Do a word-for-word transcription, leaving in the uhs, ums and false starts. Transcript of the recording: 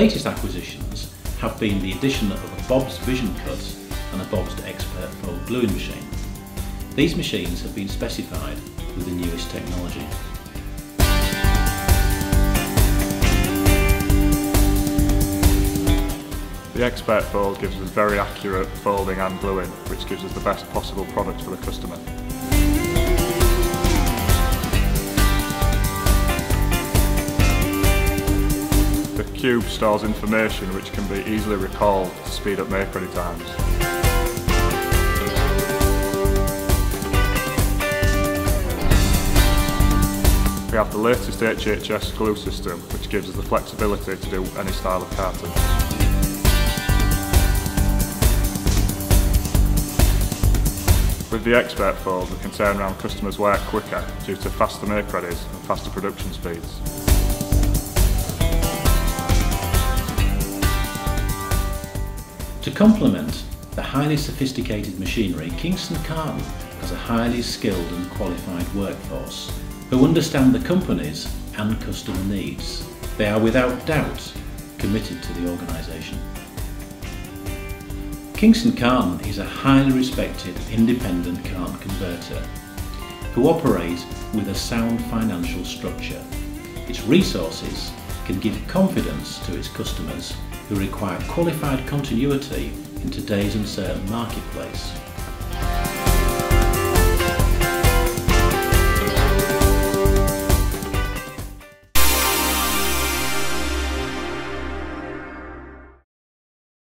latest acquisitions have been the addition of a BOBST vision cut and a BOBST EXPERTFOLD gluing machine. These machines have been specified with the newest technology. The EXPERTFOLD gives us very accurate folding and gluing, which gives us the best possible product for the customer. The cube stores information which can be easily recalled to speed up make ready times. We have the latest H H S glue system, which gives us the flexibility to do any style of carton. With the EXPERTFOLD, we can turn around customers' work quicker due to faster make readies and faster production speeds. To complement the highly sophisticated machinery, Kingston Carton has a highly skilled and qualified workforce who understand the company's and customer needs. They are without doubt committed to the organisation. Kingston Carton is a highly respected independent carton converter who operates with a sound financial structure. Its resources can give confidence to its customers who require qualified continuity in today's uncertain marketplace.